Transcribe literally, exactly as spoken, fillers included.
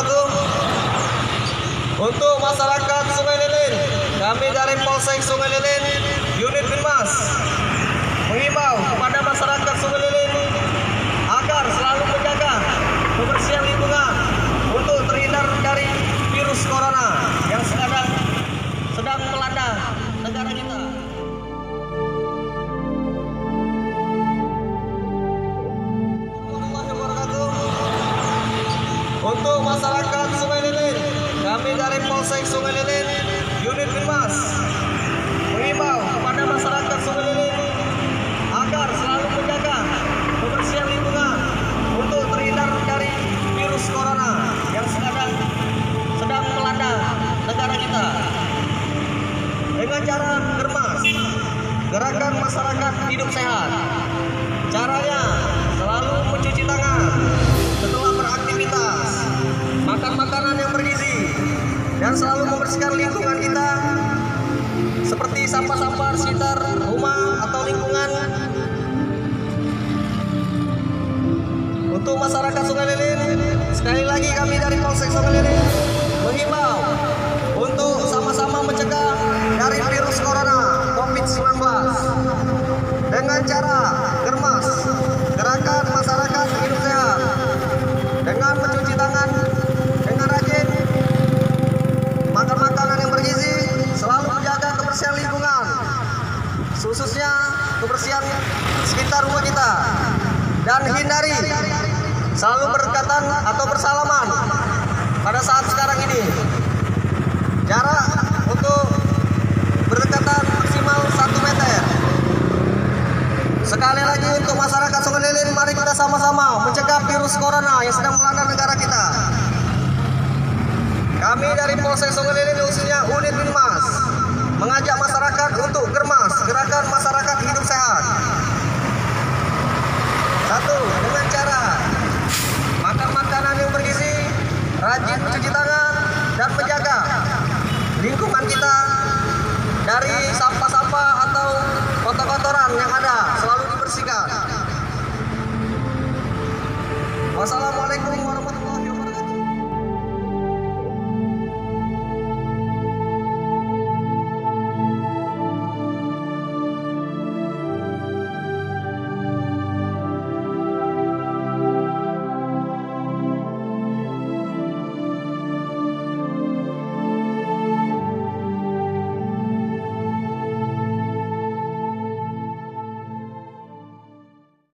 wabarakatuh. Untuk masyarakat Sungai Lilin, kami dari Polsek Sungai Lilin, unit Binmas, mengimbau kepada masyarakat Sungai Lilin agar selalu menjaga kebersihan lingkungan untuk terhindar dari virus corona yang sedang sedang melanda negara kita. Untuk masyarakat Sungai Lilin, kami dari Polsek Sungai Lilin, unit Binmas, mengimbau kepada masyarakat Sungai Lilin agar selalu menjaga kebersihan lingkungan untuk terhindar dari virus corona yang sedang sedang melanda negara kita. Dengan cara germas, gerakan masyarakat hidup sehat. Caranya selalu mencuci tangan setelah beraktivitas, makan makanan yang bergizi, dan selalu membersihkan lingkungan kita seperti sampah-sampah sekitar rumah atau lingkungan. Untuk masyarakat Sungai Lilin, sekali lagi kami dari Polsek Sungai Lilin mengimbau untuk sama-sama mencegah dari virus corona covid sembilan belas dengan cara germas, gerakan masyarakat hidup sehat, dengan mencuci tangan dengan rajin, makan makanan yang bergizi, selalu menjaga kebersihan lingkungan, khususnya kebersihan sekitar rumah kita, dan hindari selalu berdekatan atau bersalaman pada saat sekarang ini. Jarak untuk berdekatan maksimal satu meter. Sekali lagi untuk masyarakat Sungai Lilin, mari kita sama-sama mencegah virus corona yang sedang melanda negara kita. Kami dari Polsek Sungai Lilin, khususnya unit Binmas, mengajak masyarakat untuk germas, gerakan masyarakat hidup sehat. Satu, dengan cara makan makanan yang bergizi, rajin mencuci tangan, dan menjaga lingkungan kita dari sampah-sampah atau kotor-kotoran yang ada, selalu dibersihkan. Wassalamualaikum.